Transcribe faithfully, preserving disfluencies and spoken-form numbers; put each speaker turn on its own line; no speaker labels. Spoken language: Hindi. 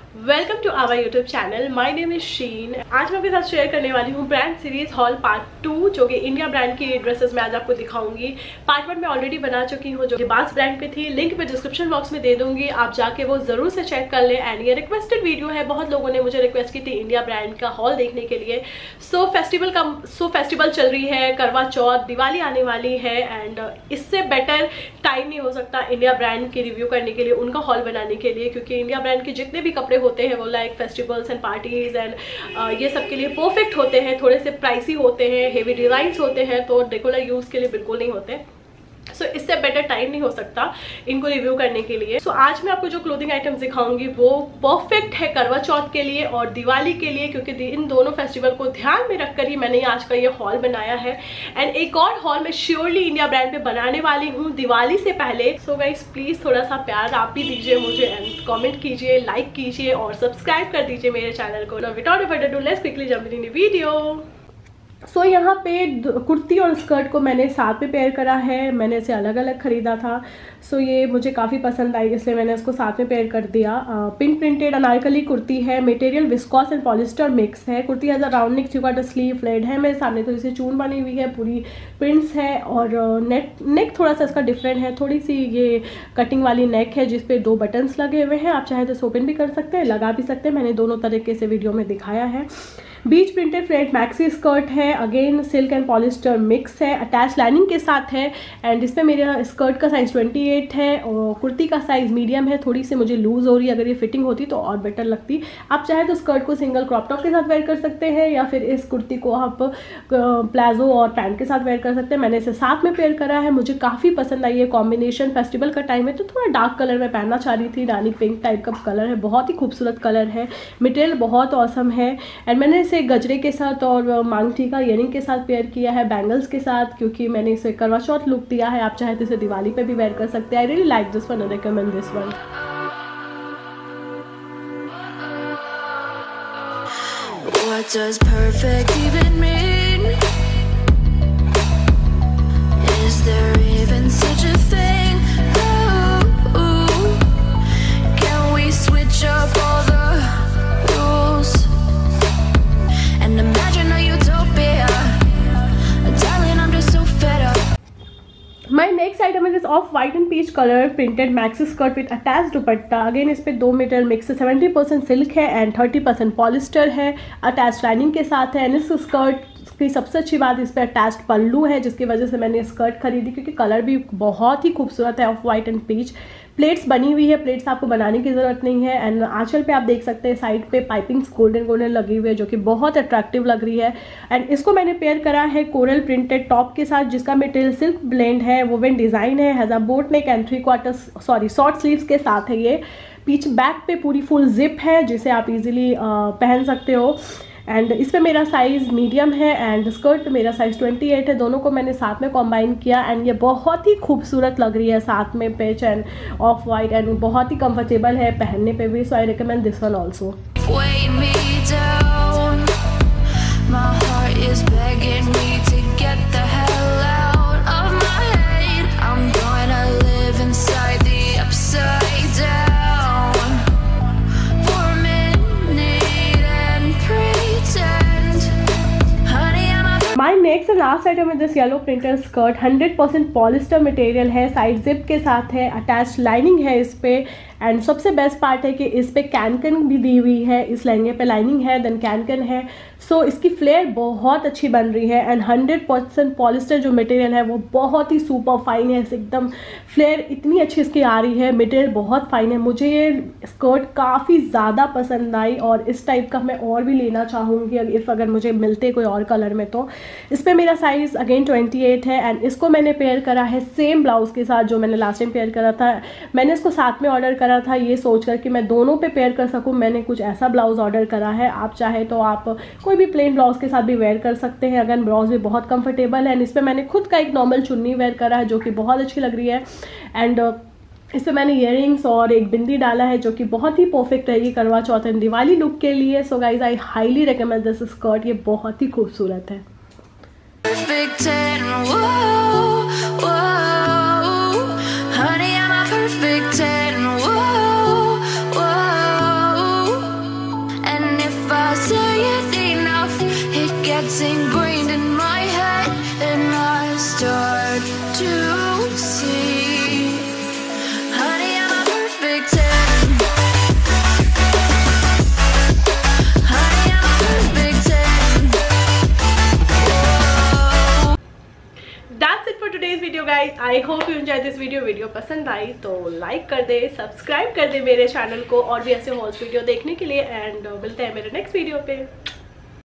Welcome to our YouTube channel. My name is Sheen. आज मैं आपके साथ शेयर करने वाली हूँ brand series haul part two, जो कि इंडिया ब्रांड की ड्रेसेस मैं आज आपको दिखाऊंगी। पार्ट वन में ऑलरेडी बना चुकी हूँ जो बेज ब्रांड पे थी, लिंक मैं डिस्क्रिप्शन बॉक्स में दे दूंगी, आप जाके वो जरूर से चेक कर लें। एंड ये रिक्वेस्टेड वीडियो है, बहुत लोगों ने मुझे रिक्वेस्ट की थी इंडिया ब्रांड का हॉल देखने के लिए। सो फेस्टिवल का सो फेस्टिवल चल रही है, करवा चौथ, दिवाली आने वाली है एंड इससे बेटर टाइम नहीं हो सकता इंडिया ब्रांड की रिव्यू करने के लिए, उनका हॉल बनाने के लिए, क्योंकि इंडिया ब्रांड के जितने भी कपड़े होते हैं वो like festivals and parties and ये सब के लिए परफेक्ट होते हैं। थोड़े से प्राइसी होते हैं, हेवी डिजाइन्स होते हैं, तो रेगुलर यूज के लिए बिल्कुल नहीं होते। सो so, इससे बेटर टाइम नहीं हो सकता इनको रिव्यू करने के लिए। सो so, आज मैं आपको जो क्लोथिंग आइटम्स दिखाऊंगी वो परफेक्ट है करवा चौथ के लिए और दिवाली के लिए, क्योंकि इन दोनों फेस्टिवल को ध्यान में रखकर ही मैंने आज का ये हॉल बनाया है। एंड एक और हॉल मैं श्योरली इंडिया ब्रांड पे बनाने वाली हूँ दिवाली से पहले। सो गाइस प्लीज थोड़ा सा प्यार आप भी दीजिए मुझे एंड कॉमेंट कीजिए, लाइक कीजिए और सब्सक्राइब कर दीजिए मेरे चैनल को। Now without further ado, let's quickly jump into the video। So so, यहाँ पे कुर्ती और स्कर्ट को मैंने साथ में पेयर करा है, मैंने इसे अलग अलग ख़रीदा था। सो so, ये मुझे काफ़ी पसंद आई इसलिए मैंने इसको साथ में पेयर कर दिया। पिंक प्रिंटेड अनारकली कुर्ती है, material viscose and polyester mix है। Kurti has a round neck, चुका स्लीव फ्लेड है मेरे सामने, तो इसे चून बनी हुई है, पूरी प्रिंट्स है और नेक नेक थोड़ा सा इसका डिफरेंट है, थोड़ी सी ये कटिंग वाली नेक है जिसपे दो बटन्स लगे हुए हैं। आप चाहे तो ओपन भी कर सकते हैं, लगा भी सकते हैं, मैंने दोनों तरीके से वीडियो में दिखाया है। Beach printed flared maxi skirt है, again silk and polyester mix है, अटैच लाइनिंग के साथ है। एंड इसमें मेरा स्कर्ट का साइज अट्ठाईस है और कुर्ती का साइज मीडियम है। थोड़ी सी मुझे लूज हो रही है, अगर ये फिटिंग होती तो और बेटर लगती। आप चाहे तो स्कर्ट को सिंगल क्रॉप टॉप के साथ वेयर कर सकते हैं या फिर इस कुर्ती को आप प्लाजो और पैंट के साथ वेयर कर सकते हैं। मैंने इसे साथ में पेयर करा है, मुझे काफ़ी पसंद आई है कॉम्बिनेशन। फेस्टिवल का टाइम है तो थोड़ा डार्क कलर में पहनना चाह रही थी, रानी पिंक टाइप का कलर है, बहुत ही खूबसूरत कलर है, मटेरियल बहुत औसम है। एंड मैंने इसे गजरे के साथ और मांगटी का ईयरिंग के साथ पेयर किया है, बैंगल्स के साथ, क्योंकि मैंने इसे करवा चौथ लुक दिया है। आप चाहे तो इसे दिवाली पे भी वेयर कर सकते हैं। I really like this one, I recommend this one.
What does perfect even mean? Is there even such a thing? Ooh, can we switch up all the rules and imagine a utopia? Darling, I'm just so fed up.
My next item is this off white and peach color printed maxi skirt with attached dupatta। Again इस पे दो metre mix seventy percent silk है एंड थर्टी परसेंट पॉलिस्टर है, अटैच लाइनिंग के साथ है। एंड इस स्कर्ट की सबसे अच्छी बात इस पे अटैच्ड पल्लू है, जिसकी वजह से मैंने स्कर्ट खरीदी, क्योंकि कलर भी बहुत ही खूबसूरत है, off white and peach. Pleats बनी हुई है, प्लेट्स आपको बनाने की ज़रूरत नहीं है। एंड आंचल पे आप देख सकते हैं साइड पे पाइपिंग्स गोल्डन गोल्डन लगी हुई है, जो कि बहुत अट्रैक्टिव लग रही है। एंड इसको मैंने पेयर करा है कोरल प्रिंटेड टॉप के साथ, जिसका मटेरियल सिल्क ब्लेंड है, वोवेन डिज़ाइन है, has a boat neck and three quarter sorry short sleeves के साथ है। ये पीछ बैक पे पूरी फुल जिप है, जिसे आप इजीली पहन सकते हो। एंड इस पे मेरा साइज़ मीडियम है एंड स्कर्ट पे मेरा साइज़ अट्ठाईस है। दोनों को मैंने साथ में कॉम्बाइन किया एंड ये बहुत ही खूबसूरत लग रही है साथ में पेच एंड ऑफ वाइट, एंड बहुत ही कंफर्टेबल है पहनने पे भी। So I recommend this one also. My next and last item is this yellow printed skirt, hundred percent polyester material है, साइड जिप के साथ है, अटैच लाइनिंग है इस पे। एंड सबसे बेस्ट पार्ट है कि इस पे कैनकन भी दी हुई है, इस लहंगे पे लाइनिंग है देन कैनकन है। सो so, इसकी फ्लेयर बहुत अच्छी बन रही है एंड हंड्रेड परसेंट पॉलिस्टर जो मटेरियल है वो बहुत ही सुपर फाइन है, एकदम फ्लेयर इतनी अच्छी इसकी आ रही है, मटेरियल बहुत फाइन है। मुझे ये स्कर्ट काफ़ी ज़्यादा पसंद आई और इस टाइप का मैं और भी लेना चाहूँगी इफ़ अगर मुझे मिलते कोई और कलर में। तो इस पर मेरा साइज़ अगेन अट्ठाईस है एंड इसको मैंने पेयर करा है सेम ब्लाउज़ के साथ जो मैंने लास्ट टाइम पेयर करा था। मैंने इसको साथ में ऑर्डर करा था ये सोचकर कि मैं दोनों पे पेयर कर सकूं, मैंने कुछ ऐसा ब्लाउज़ ऑर्डर करा है। आप चाहे तो आप कोई भी प्लेन ब्लाउज़ के साथ भी वेयर कर सकते हैं, अगर ब्लाउज़ भी बहुत कंफर्टेबल है। एंड इस पर मैंने खुद का एक नॉर्मल चुन्नी वेयर करा है जो कि बहुत अच्छी लग रही है। एंड इस पर मैंने ईयरिंग्स और एक बिंदी डाला है जो कि बहुत ही परफेक्ट रहेगी करवा चौथ एंड दिवाली लुक के लिए। So guys I highly recommend this skirt, ये बहुत ही खूबसूरत है।
hard to see. Honey, I'm a perfect ten. Honey, I'm a perfect ten. Whoa.
That's it for today's video guys. I hope you enjoyed this video. Video पसंद आई तो लाइक कर दे, सब्सक्राइब कर दे मेरे चैनल को और भी ऐसे हॉल्स वीडियो देखने के लिए, एंड मिलते हैं मेरे नेक्स्ट वीडियो पे।